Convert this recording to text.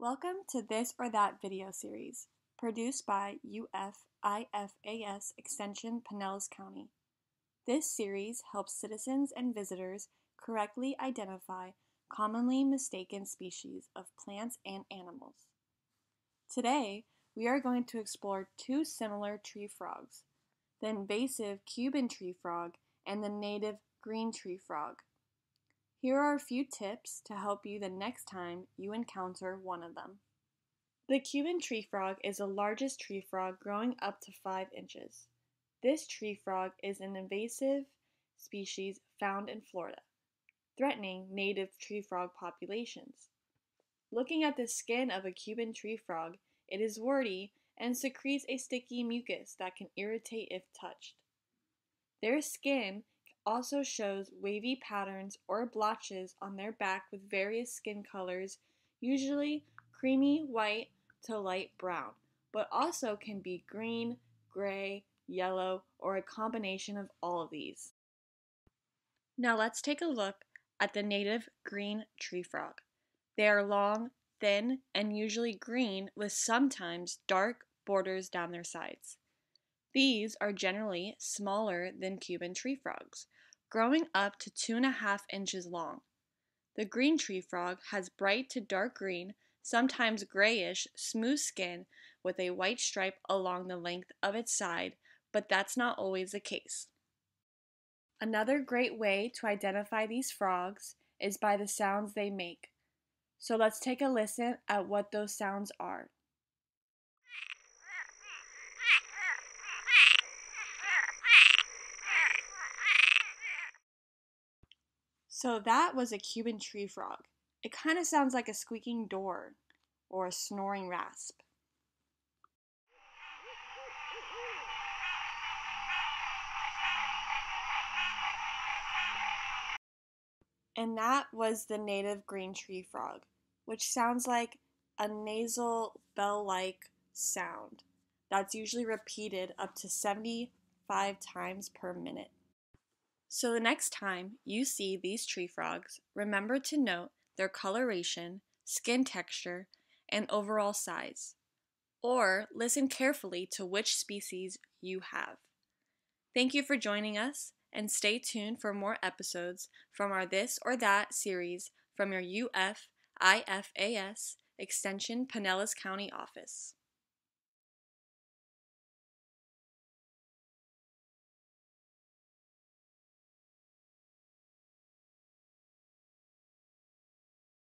Welcome to This or That video series, produced by UFIFAS Extension Pinellas County. This series helps citizens and visitors correctly identify commonly mistaken species of plants and animals. Today, we are going to explore two similar tree frogs, the invasive Cuban tree frog and the native green tree frog. Here are a few tips to help you the next time you encounter one of them. The Cuban tree frog is the largest tree frog growing up to 5 inches. This tree frog is an invasive species found in Florida, threatening native tree frog populations. Looking at the skin of a Cuban tree frog, it is warty and secretes a sticky mucus that can irritate if touched. Their skin also shows wavy patterns or blotches on their back with various skin colors, usually creamy white to light brown, but also can be green, gray, yellow, or a combination of all of these. Now let's take a look at the native green tree frog. They are long, thin, and usually green with sometimes dark borders down their sides. These are generally smaller than Cuban tree frogs, growing up to 2.5 inches long. The green tree frog has bright to dark green, sometimes grayish, smooth skin with a white stripe along the length of its side, but that's not always the case. Another great way to identify these frogs is by the sounds they make. So let's take a listen at what those sounds are. So that was a Cuban tree frog. It kind of sounds like a squeaking door or a snoring rasp. And that was the native green tree frog, which sounds like a nasal bell-like sound that's usually repeated up to 75 times per minute. So the next time you see these tree frogs, remember to note their coloration, skin texture, and overall size. Or listen carefully to which species you have. Thank you for joining us, and stay tuned for more episodes from our This or That series from your UFIFAS Extension Pinellas County office.